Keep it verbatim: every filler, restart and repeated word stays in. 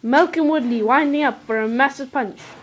Malcolm Woodley winding up for a massive punch.